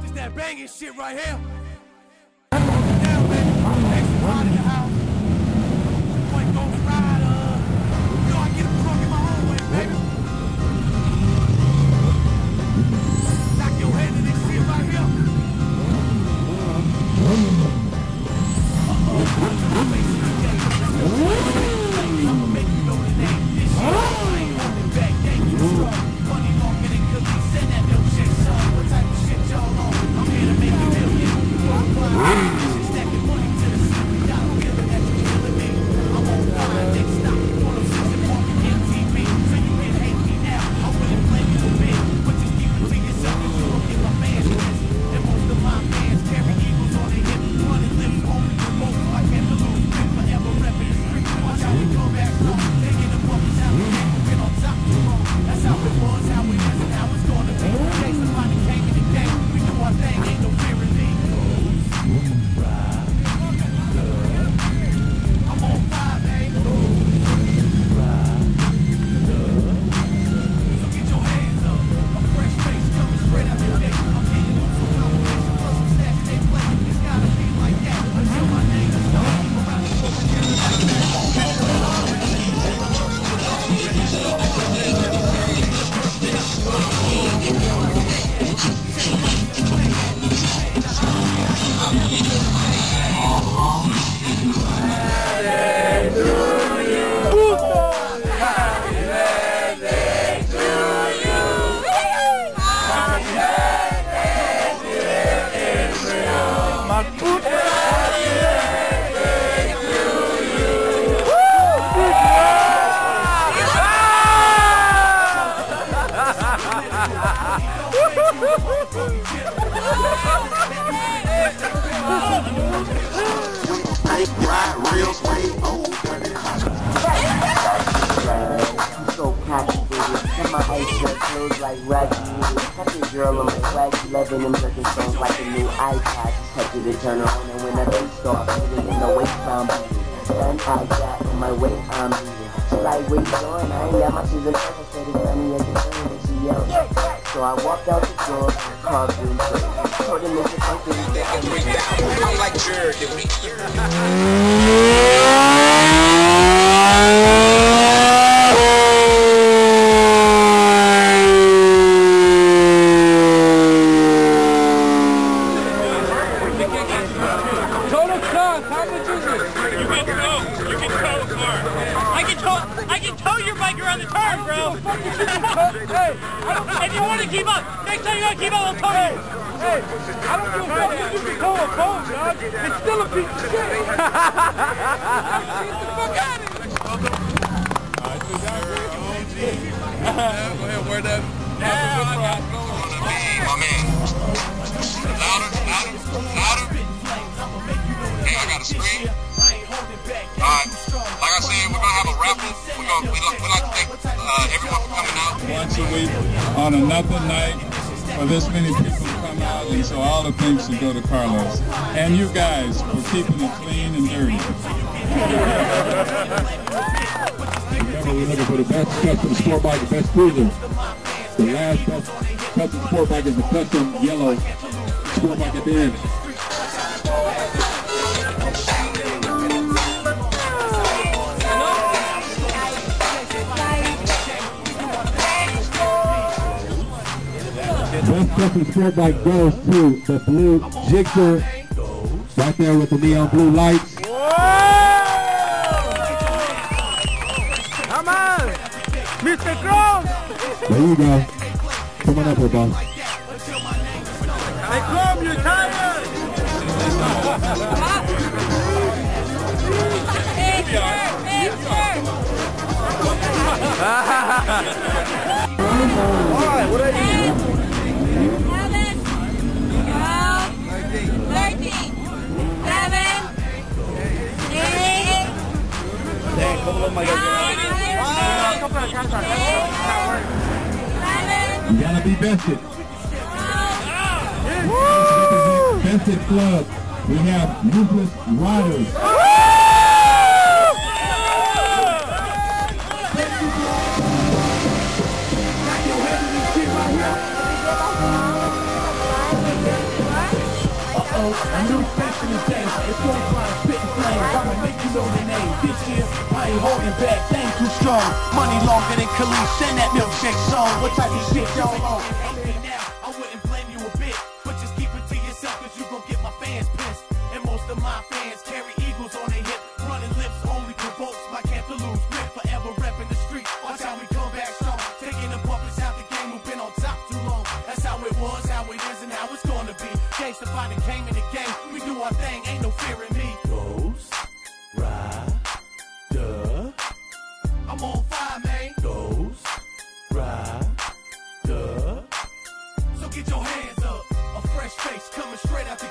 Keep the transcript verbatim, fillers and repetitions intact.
It's that banging shit right here. Down, baby. Extra ride in the house. Boy, Ghost Rider. You know I get him drunk in my own way, baby. Knock your head to this shit right here. I'ma make you know the name. This shit, I ain't holding back. Dangerous strong. Money longer than Khalid. Send that no shit, son. What type of shit y'all on? I'm here to make you million. You won't fly. Stacking money to the city. Got a feeling that you're killing me. I'm on fire. Next stop. one oh six and Park M T V. So you can hate me now. I wouldn't blame you a bit. But just keep it to yourself. Cause you don't get my fans pissed. And most of my fans carry eagles on their hips. Running lips only for most. I can't lose. Been forever repping the street. Watch how we come back home. Taking the bumpers out. We've been on top too long. That's how it was, how it is, and how it's gonna be. Chase somebody came in the game. We do our thing, ain't no fear in me. I'm on fire, baby. So get your hands up. A fresh face coming straight out the day. I'm getting on some competition plus some stats they play. It's gotta be like that until my name is known. Around the corner, like Raggedy. Touch your girl on my swag, eleven and breaking songs like a new iPod. Just touch it and turn on, and when I do start, put it in the waist, I'm beating. Then I got in my weight, I'm beating. She like, wait, on, I ain't got my shoes in touch. I said it's funny as a thing, and she yelled. So I walked out the door, called green plate. Told him it's a funky, I like Jared, did we? If you want to keep up, next time you got to keep up, I'll tell you. Hey, I don't give a fuck if you can tow a boat, dog. It's still a piece of shit. Get the fuck out of here. Alright, so y'all good? Go ahead, wear that. Yeah, I got it. My man. Louder, louder, louder. Hey, I got a screen. Alright, like I said, we're going to have a raffle. We're gonna, we like, we like to thank uh, everyone for coming out. Once a week on another night for this many people to come out, and so all the things should go to Carlos. And you guys for keeping it clean and dirty. Remember, we're looking for the best custom sport bike, the best cruiser. The last best custom sport bike is the custom yellow sport bike at the end. Best custom sport bike goes to the blue Gixxer, right there with the neon blue lights. Whoa! Come on! Mister Chrome! There you go. Come on up here, boss. Hey, Chrome, you're tired! Hey, sir! Hey, sir! Alright, what are you? You gotta be bested. Bested Club. We have Ruthless Riders. I ain't holding back, they ain't too strong. Money longer than Khalees, send that milkshake song. What type of shit y'all on? Now, I wouldn't blame you a bit, but just keep it to yourself, cause you gon' get my fans pissed. And most of my fans carry eagles on their hip. Running lips only provokes my camp to lose grip. Forever repping the street, watch how we come back strong. Taking the puppets out the game, who've been on top too long. That's how it was, how it is, and how it's gonna be. Gangsta fight that came in the game, we do our thing, ain't no fear in me. Ghost Rider, I'm on fire, man. Ghost Rider, so get your hands up. A fresh face coming straight out the